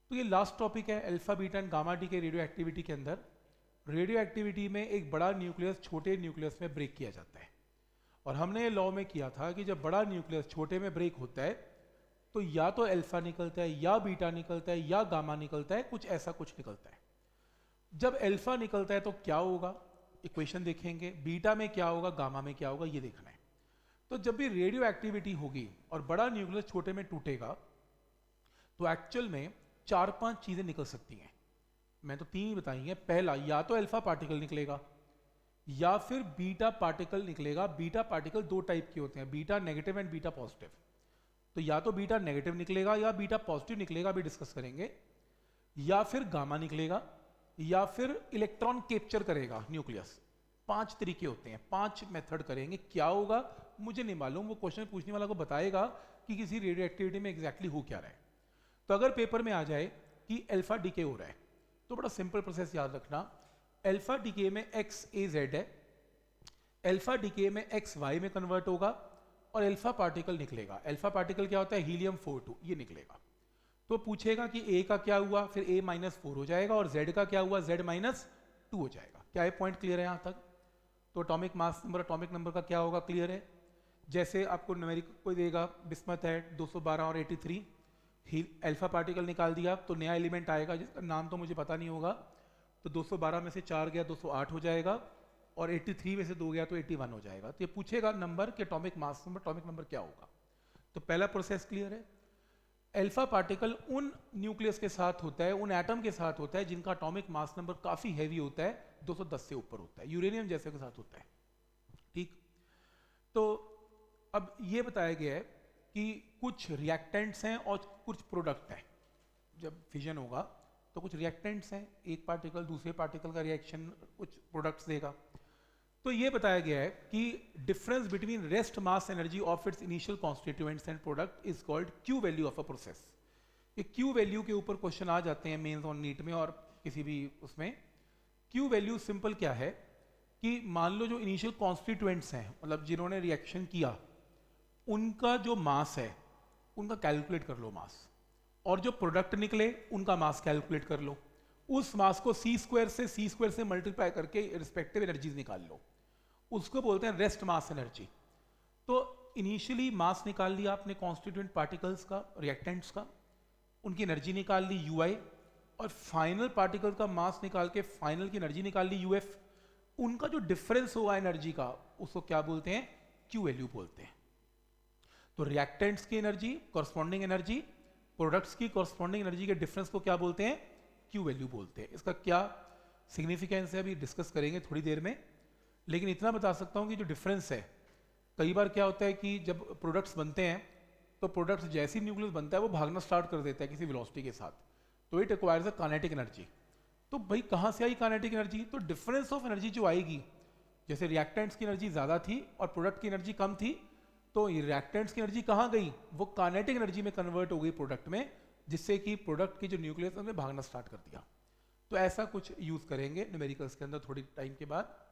तो ये last topic है alpha beta and gamma decay radioactivity के अंदर। रेडियो एक्टिविटी में एक बड़ा न्यूक्लियस छोटे न्यूक्लियस में ब्रेक किया जाता है, और हमने ये लॉ में किया था कि जब बड़ा न्यूक्लियस छोटे में ब्रेक होता है तो या तो अल्फा निकलता है या बीटा निकलता है या गामा निकलता है, कुछ ऐसा कुछ निकलता है। जब अल्फा निकलता है तो क्या होगा, इक्वेशन देखेंगे, बीटा में क्या होगा, गामा में क्या होगा, ये देखना है। तो जब भी रेडियो एक्टिविटी होगी और बड़ा न्यूक्लियस छोटे में टूटेगा तो एक्चुअल में 4-5 चीजें निकल सकती हैं। मैं तो 3 ही बताई हैं। पहला, या तो अल्फा पार्टिकल निकलेगा या फिर बीटा पार्टिकल निकलेगा। बीटा पार्टिकल 2 टाइप के होते हैं, beta negative and beta positive. तो या तो बीटा नेगेटिव निकलेगा या बीटा पॉजिटिव निकलेगा, अभी डिस्कस करेंगे। या फिर गामा निकलेगा या फिर इलेक्ट्रॉन कैप्चर करेगा न्यूक्लियस। 5 तरीके होते हैं, 5 मेथड करेंगे। क्या होगा मुझे नहीं मालूम, वो क्वेश्चन पूछने वाला को बताएगा कि किसी रेडियो एक्टिविटी में एग्जैक्टली हो क्या रहा है। तो अगर पेपर में आ जाए कि अल्फा डीके हो रहा है तो बड़ा सिंपल प्रोसेस याद रखना। अल्फा डीके में एक्स ए जेड है, अल्फा डीके में एक्स वाई में कन्वर्ट होगा और अल्फा पार्टिकल निकलेगा। अल्फा पार्टिकल क्या होता है, हीलियम 42, ये निकलेगा। तो पूछेगा कि ए का क्या हुआ, फिर ए -4 हो जाएगा, और जेड का क्या हुआ, जेड -2 हो जाएगा। क्या ये पॉइंट क्लियर है यहाँ तक? तो atomic mass number, atomic number का क्या होगा, क्लियर है। जैसे आपको न्यूमेरिक कोई देगा, बिस्मत है 212 और 83, अल्फा पार्टिकल निकाल दिया तो नया एलिमेंट आएगा जिसका नाम तो मुझे पता नहीं होगा। तो 212 में से 4 गया 208 हो जाएगा, और 83 में से 2 गया तो 81 हो जाएगा। तो ये पूछेगा नंबर कि atomic mass number, atomic number क्या होगा। तो पहला प्रोसेस क्लियर है। अल्फा पार्टिकल उन न्यूक्लियस के साथ होता है, उन एटम के साथ होता है जिनका एटॉमिक मास नंबर काफी हैवी होता है, 210 से ऊपर होता है, यूरेनियम जैसे के साथ होता है। ठीक, तो अब ये बताया गया है कि कुछ रिएक्टेंट्स हैं और कुछ प्रोडक्ट हैं। जब फिजन होगा तो कुछ रिएक्टेंट्स हैं, एक पार्टिकल दूसरे पार्टिकल का रिएक्शन कुछ प्रोडक्ट्स देगा। तो ये बताया गया है कि difference between rest mass energy of its initial constituents and product is called Q value of a process. ये क्यू वैल्यू के ऊपर क्वेश्चन आ जाते हैं मेंस और नीट में और किसी भी उसमें। क्यू वैल्यू सिंपल क्या है कि मान लो जो इनिशियल कॉन्स्टिट्यूएंट्स हैं, मतलब जिन्होंने रिएक्शन किया, उनका जो मास है उनका कैलकुलेट कर लो मास, और जो प्रोडक्ट निकले उनका मास कैलकुलेट कर लो। उस मास को c² से मल्टीप्लाई करके रिस्पेक्टिव एनर्जीज निकाल लो, उसको बोलते हैं रेस्ट मास एनर्जी। तो इनिशियली मास निकाल लिया आपने कॉन्स्टिट्यूएंट पार्टिकल्स का, रिएक्टेंट्स का, उनकी एनर्जी निकाल ली ui, और फाइनल पार्टिकल का मास निकाल के फाइनल की एनर्जी निकाल ली uf। उनका जो डिफरेंस हुआ एनर्जी का उसको क्या बोलते हैं, क्यू वैल्यू बोलते हैं। तो रिएक्टेंट्स की एनर्जी कॉरस्पॉन्डिंग एनर्जी, प्रोडक्ट्स की कॉरस्पॉन्डिंग एनर्जी के डिफरेंस को क्या बोलते हैं, क्यू वैल्यू बोलते हैं। इसका क्या सिग्निफिकेंस है अभी डिस्कस करेंगे थोड़ी देर में, लेकिन इतना बता सकता हूं कि जो डिफरेंस है, कई बार क्या होता है कि जब प्रोडक्ट्स बनते हैं तो प्रोडक्ट्स जैसी न्यूक्लियस बनता है वो भागना स्टार्ट कर देता है किसी वेलोसिटी के साथ, तो it requires a kinetic energy. तो भाई कहाँ से आई काइनेटिक एनर्जी, तो डिफरेंस ऑफ एनर्जी जो आएगी, जैसे रिएक्टेंट्स की एनर्जी ज्यादा थी और प्रोडक्ट की एनर्जी कम थी, तो रिएक्टेंट्स की एनर्जी कहाँ गई, वो काइनेटिक एनर्जी में कन्वर्ट हो गई प्रोडक्ट में, जिससे कि प्रोडक्ट की जो न्यूक्लियस है उसमें भागना स्टार्ट कर दिया। तो ऐसा कुछ यूज करेंगे न्यूमेरिकल्स के अंदर थोड़ी टाइम के बाद।